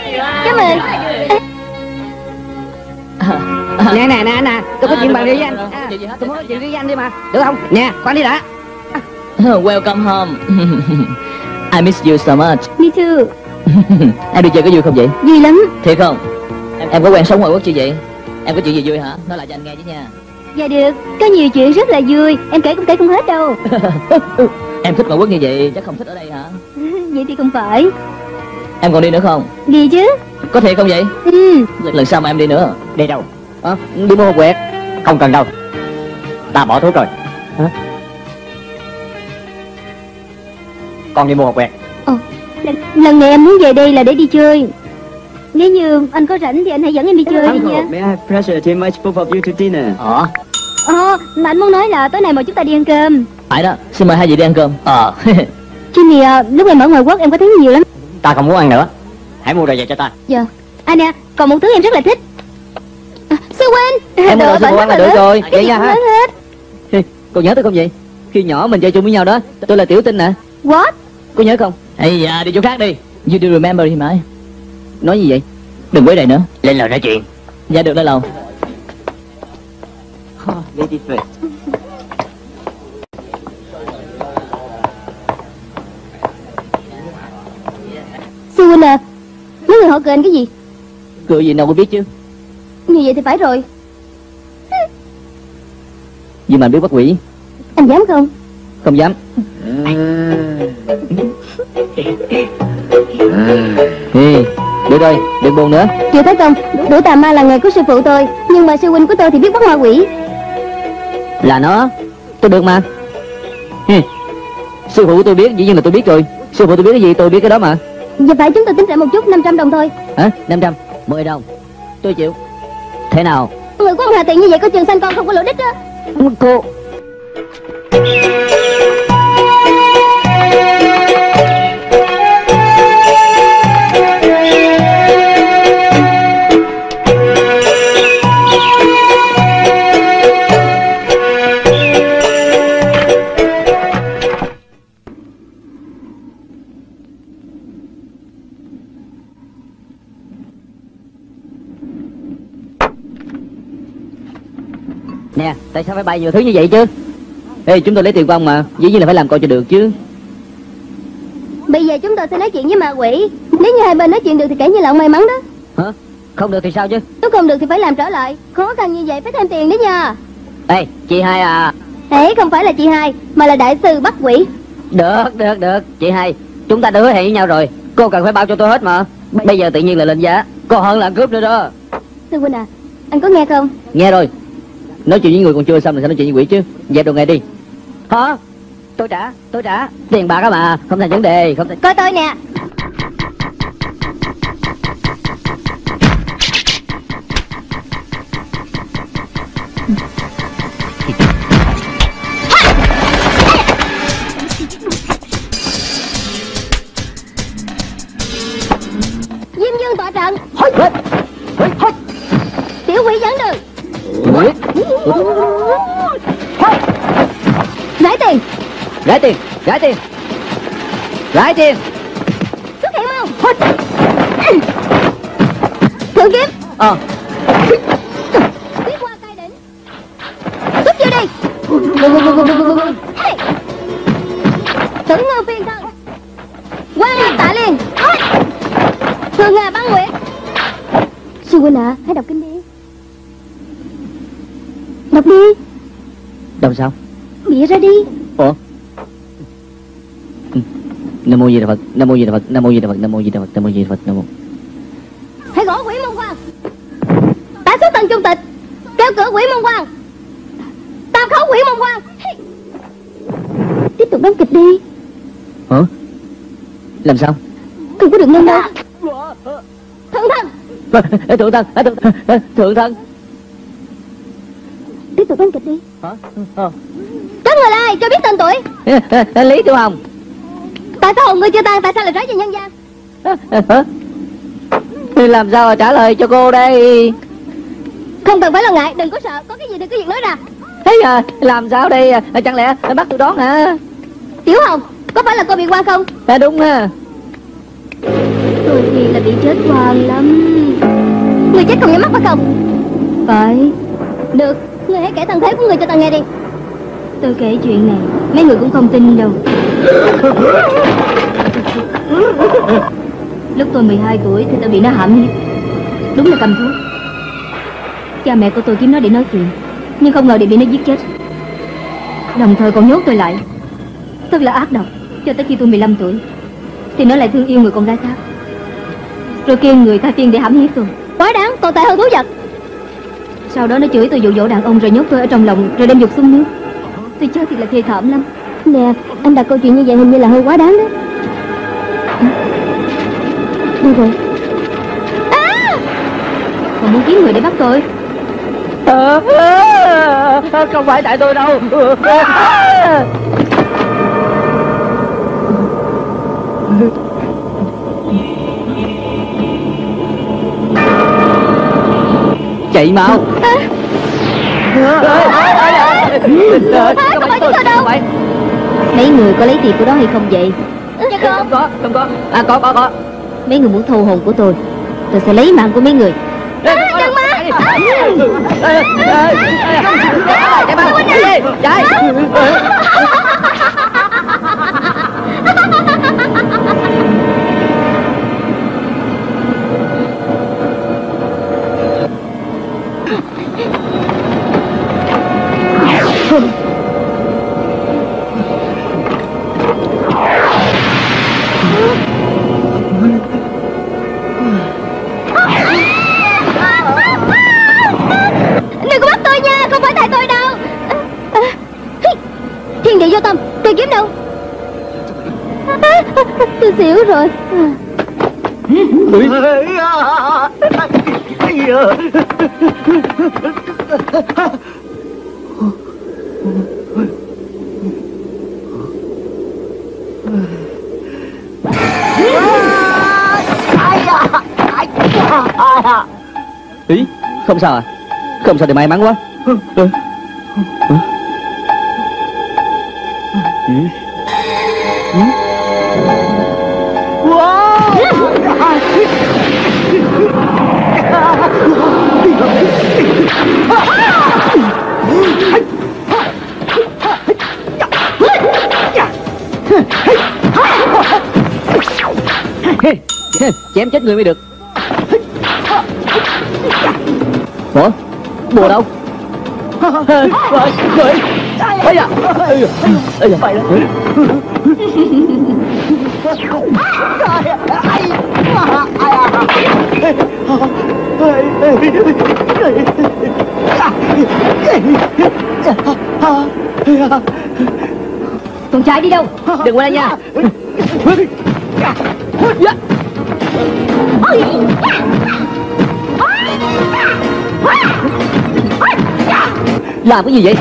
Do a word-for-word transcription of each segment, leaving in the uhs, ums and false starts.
Cảm ơn. Nè nè nè nè, tôi có chuyện bàn riêng với anh. À, tôi muốn nói chuyện riêng với anh đi mà, được không? Nè, khoan đi đã. Welcome home. I miss you so much. Me too. Em đi chơi có vui không vậy? Vui lắm. Thiệt không? Em, em có quen sống ngoài quốc chưa vậy? Em có chuyện gì vui hả? Nói lại cho anh nghe chứ nha. Dạ được, có nhiều chuyện rất là vui. Em kể cũng kể không hết đâu. Em thích ngoại quốc như vậy chắc không thích ở đây hả? Vậy thì không phải. Em còn đi nữa không? Đi chứ. Có thiệt không vậy? Ừ. Lần sau mà em đi nữa. Đi đâu? À, đi mua hộp quẹt. Không cần đâu, ta bỏ thuốc rồi. Hả? Con đi mua hộp quẹt. Ồ, lần, lần này em muốn về đây là để đi chơi. Nếu như anh có rảnh thì anh hãy dẫn em đi chơi đi nha. May I have pleasure to invite both of you to dinner? Ờ. Ồ, mà anh muốn nói là tối nay mời chúng ta đi ăn cơm. Phải đó, xin mời hai vị đi ăn cơm. Ờ. Jimmy à, lúc em ở ngoài quốc em có thấy nhiều lắm. Ta không muốn ăn nữa, hãy mua đồ về cho ta. Dạ. À nè, còn một thứ em rất là thích. À, sư huynh. Em mua đồ sư phụ ăn là được rồi. Vậy nha hả? Cô nhớ tôi không vậy? Khi nhỏ mình chơi chung với nhau đó, tôi là Tiểu Tinh nè. What? Cô nhớ không? Ây da, đi chỗ khác đi. You do remember him I? Nói gì vậy? Đừng quấy rầy nữa. Lên lầu nói chuyện. Dạ được, lên lầu. Oh, lady first. Sư huynh à, mấy người họ cười anh cái gì? Cười gì nào cô biết chứ. Như vậy thì phải rồi. Vì mà biết bắt quỷ. Anh dám không? Không dám. Hi, được rồi, đừng buồn nữa. Chưa thấy không, đuổi tà ma là nghề của sư phụ tôi. Nhưng mà sư huynh của tôi thì biết bắt ma quỷ. Là nó, tôi được mà. Hi. Sư phụ của tôi biết, dĩ nhiên là tôi biết rồi. Sư phụ tôi biết cái gì tôi biết cái đó mà. Giờ phải chúng tôi tính trả một chút, năm trăm đồng thôi. Hả? năm trăm? mười đồng. Tôi chịu. Thế nào? Người của ông Hà Tiền như vậy có trường sanh con không có lỗ đích á. Cô. Nè, tại sao phải bày nhiều thứ như vậy chứ? Ê, chúng tôi lấy tiền của ông mà, dĩ nhiên là phải làm coi cho được chứ. Bây giờ chúng tôi sẽ nói chuyện với ma quỷ. Nếu như hai bên nói chuyện được thì kể như là ông may mắn đó. Hả? Không được thì sao chứ? Nếu không được thì phải làm trở lại. Khó khăn như vậy phải thêm tiền đấy nha. Ê, chị hai à. Ê, không phải là chị hai, mà là đại sư bắt quỷ. Được, được, được, chị hai. Chúng ta đã hứa hẹn với nhau rồi. Cô cần phải bao cho tôi hết mà. Bây giờ tự nhiên là lên giá. Còn hơn là cướp nữa đó. Sư huynh à, anh có nghe không? Nghe rồi. Nói chuyện với người còn chưa xong thì sao nói chuyện với quỷ chứ. Dẹp đồ nghề đi. Hả? Tôi trả, tôi trả. Tiền bạc á mà, không thành vấn đề, không thành... Coi tôi nè. Diêm Dương tọa trận. Tiểu quỷ dẫn đường. Rải tiền. Rải tiền, rải tiền. Rải tiền. Xuất hiện mau. Thượng kiếm. Ờ. Quyết qua cai đỉnh. Xuất chưa đi. Tử ngư phiên thân. Quang Ngọc Tạ Liên. Thường Hà Băng Nguyệt. Sư huynh à, hãy đọc kinh đi. Đọc đi. Đọc sao? Bịa ra đi. Ủa? Nam mô Di Đà Phật, Nam mô Di Đà Phật, Nam mô Di Đà Phật, Nam mô Di Đà Phật, Nam mô Di Đà Phật, Nam mô. Hãy gõ quỷ môn quan. Tả xuất tầng trung tịch. Kéo cửa quỷ môn quan. Tam khấu quỷ môn quan. Tiếp tục đóng kịch đi. Hả? Làm sao? Không có được nhanh đâu. Thượng thân. Thượng thân, thượng, thượng thân. Tiếp tục đóng kịch đi. Hả? Ờ. Các người là ai? Cho biết tên tuổi. Lý Tiểu Hồng. Tại sao hồn ngươi chưa tan? Tại sao lại rái về nhân gian? Hả? Làm sao mà trả lời cho cô đây? Không cần phải lo ngại, đừng có sợ. Có cái gì thì cứ việc nói ra. Thế à, làm sao đây? Chẳng lẽ bắt tôi đón hả? Tiểu Hồng, có phải là cô bị quan không? À, đúng ha. Tôi thì là bị chết oan lắm. Người chết không nhắm mắt phải không? Phải. Được, người hãy kể thân thế của người cho ta nghe đi. Tôi kể chuyện này mấy người cũng không tin đâu. Lúc tôi mười hai tuổi thì tôi bị nó hãm hiếp. Đúng là cầm thú. Cha mẹ của tôi kiếm nó để nói chuyện, nhưng không ngờ để bị nó giết chết. Đồng thời còn nhốt tôi lại. Thật là ác độc. Cho tới khi tôi mười lăm tuổi thì nó lại thương yêu người con gái khác, rồi kêu người tha tiên để hãm hiếp tôi. Quá đáng, tồi tệ hơn thú vật. Sau đó nó chửi tôi dụ dỗ đàn ông, rồi nhốt tôi ở trong lòng, rồi đem dục xuống nước. Tôi chết thì là thê thảm lắm. Nè, anh đặt câu chuyện như vậy hình như là hơi quá đáng đó. Đâu rồi? À! Còn muốn kiếm người để bắt tôi? À, à, không phải tại tôi đâu. À. Chạy mau. À. Không phải chúng tôi đâu. Mấy người có lấy tiền của đó hay không vậy? Dạ không. Không có, không có. À có, có, có. Mấy người muốn thu hồn của tôi, tôi sẽ lấy mạng của mấy người. À, đừng mà. Chạy mau, chạy, chạy. Đừng có bắt tôi nha, không phải tại tôi đâu. Thiên địa vô tâm, tiền kiếm đâu? Tôi xỉu rồi. Ý, không sao à? Không sao thì may mắn quá. Ừ. Ừ. Ừ. Chém chết người mới được. Ủa? Bùa đâu? Người! Ây da! Ây da! Phải đó! Con trai đi đâu? Đừng qua đây nha! Làm cái gì vậy?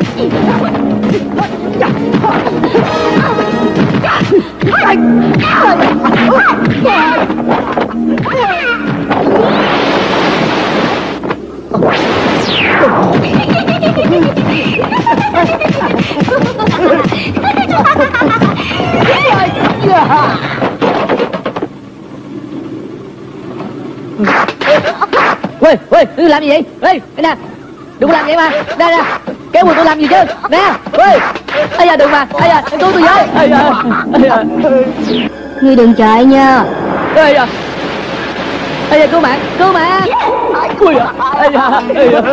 Ê, ê, đừng làm gì vậy? Ê, nè, đừng có làm vậy mà. Nè, nè, kéo người tôi làm gì chứ? Nè, ê, ây da, đừng mà, ây da, đừng cứu tôi với. Ây da, ây da. Ngươi đừng chạy nha. Ây da, ây da, cứu mạng, cứu mạng. Ui da, ây da, ây da.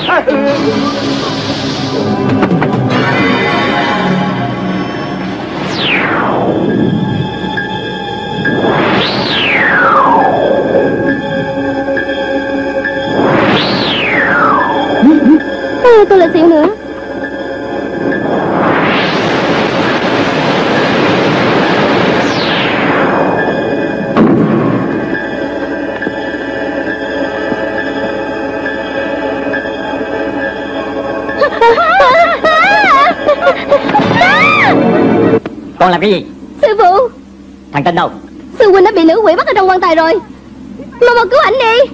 À, tôi lại xỉu nữa. Con làm cái gì? Sư phụ. Thằng Tinh đâu? Sư huynh đã bị nữ quỷ bắt ở trong quan tài rồi. Mau mau cứu ảnh đi.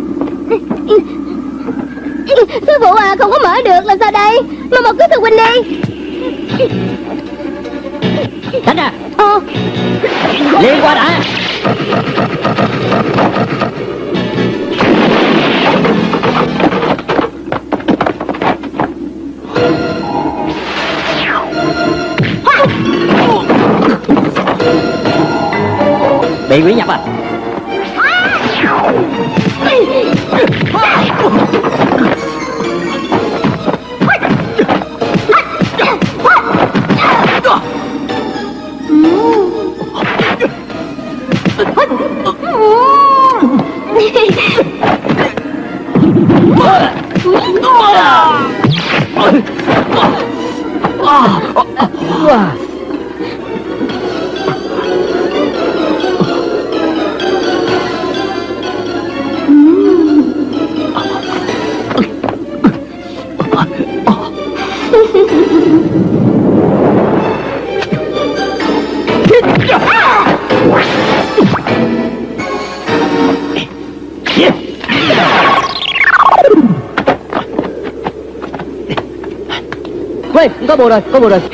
Sư phụ à, không có mở được, làm sao đây? Mau mau cứu sư huynh đi. Tránh ra. Ờ. Liên qua đã. Bị quỷ nhập à? Ê, có bùa rồi, có bùa rồi.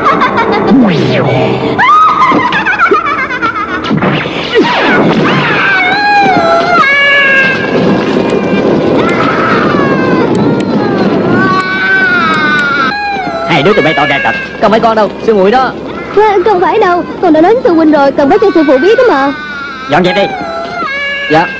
Hai đứa tụi bay to ra thật. Không phải con đâu, sư muội đó. À, không phải đâu, con đã đến sư huynh rồi, cần phải cho sư phụ biết đó mà. Dọn dẹp đi. Dạ.